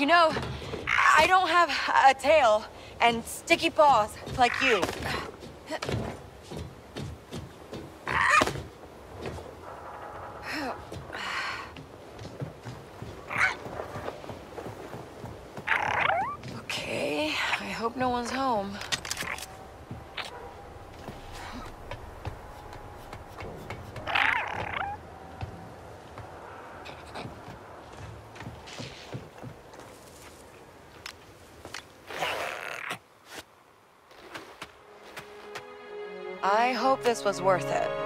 You know, I don't have a tail and sticky paws like you. Okay, I hope no one's home. I hope this was worth it.